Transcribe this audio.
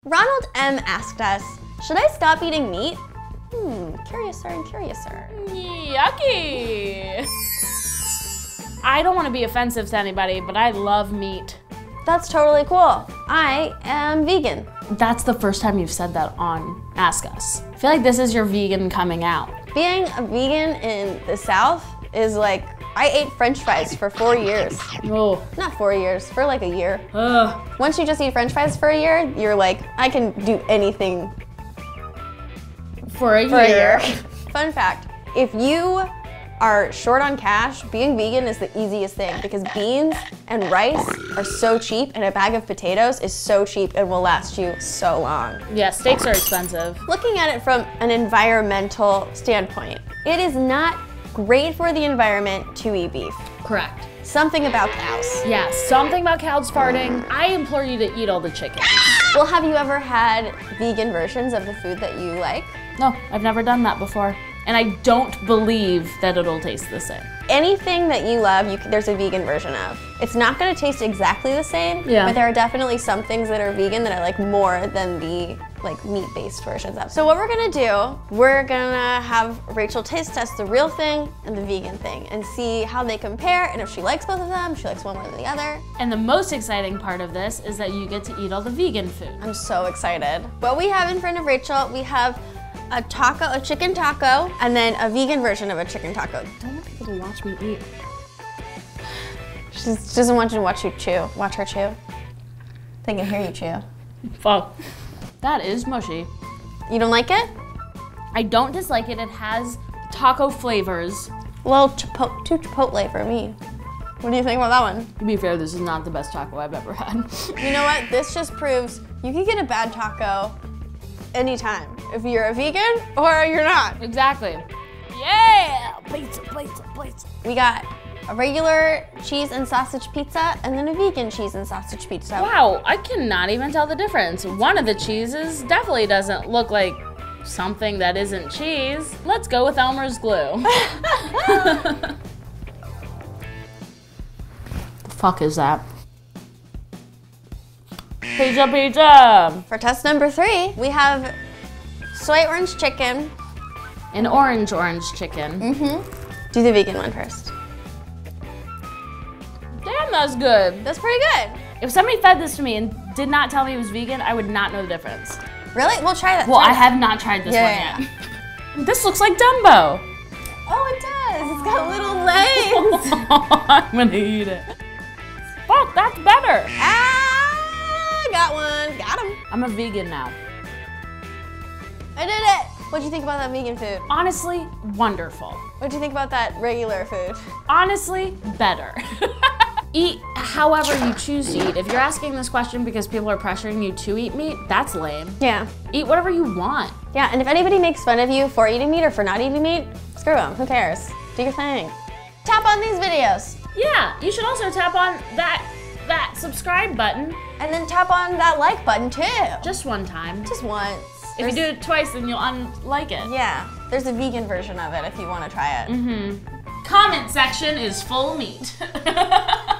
Ronald M. asked us, should I stop eating meat? Curiouser and curiouser. Yucky. I don't want to be offensive to anybody, but I love meat. That's totally cool. I am vegan. That's the first time you've said that on Ask Us. I feel like this is your vegan coming out. Being a vegan in the South is like, I ate French fries for 4 years. Oh. Not 4 years, for like a year. Ugh. Once you just eat French fries for a year, you're like, I can do anything For a year. Fun fact, if you are short on cash, being vegan is the easiest thing because beans and rice are so cheap and a bag of potatoes is so cheap and will last you so long. Yeah, steaks are expensive. Looking at it from an environmental standpoint, it is not great for the environment to eat beef. Correct. Something about cows. Yeah, something about cows farting. I implore you to eat all the chicken. Well, have you ever had vegan versions of the food that you like? No, I've never done that before. And I don't believe that it'll taste the same. Anything that you love, there's a vegan version of. It's not gonna taste exactly the same, but there are definitely some things that are vegan that I like more than the meat-based versions of. So what we're gonna do, we're gonna have Rachel taste test the real thing and the vegan thing and see how they compare and if she likes both of them, if she likes one more than the other. And the most exciting part of this is that you get to eat all the vegan food. I'm so excited. What we have in front of Rachel, we have a taco, a chicken taco, and then a vegan version of a chicken taco. Don't want people to watch me eat. She doesn't want you to watch you chew. Watch her chew. They can hear you chew. Fuck. That is mushy. You don't like it? I don't dislike it. It has taco flavors. A little too chipotle for me. What do you think about that one? To be fair, this is not the best taco I've ever had. You know what? This just proves you can get a bad taco anytime. If you're a vegan or you're not. Exactly. Yeah! Pizza, pizza, pizza. We got a regular cheese and sausage pizza and then a vegan cheese and sausage pizza. Wow, I cannot even tell the difference. One of the cheeses definitely doesn't look like something that isn't cheese. Let's go with Elmer's glue. The fuck is that? Pizza, pizza! For test number 3, we have soy orange chicken. An orange chicken. Do the vegan one first. Damn, that's good. That's pretty good. If somebody fed this to me and did not tell me it was vegan, I would not know the difference. Really? We'll try that. Well, I have not tried this one yet. This looks like Dumbo. Oh, it does. It's got little legs. I'm gonna eat it. Fuck, that's better. Ah, got one. Got him. I'm a vegan now. I did it. What'd you think about that vegan food? Honestly, wonderful. What'd you think about that regular food? Honestly, better. Eat however you choose to eat. If you're asking this question because people are pressuring you to eat meat, that's lame. Yeah. Eat whatever you want. Yeah, and if anybody makes fun of you for eating meat or for not eating meat, screw them. Who cares? Do your thing. Tap on these videos. Yeah, you should also tap on that subscribe button. And then tap on that like button too. Just one time. Just once. If you do it twice, then you'll unlike it. Yeah, there's a vegan version of it if you want to try it. Comment section is full meat.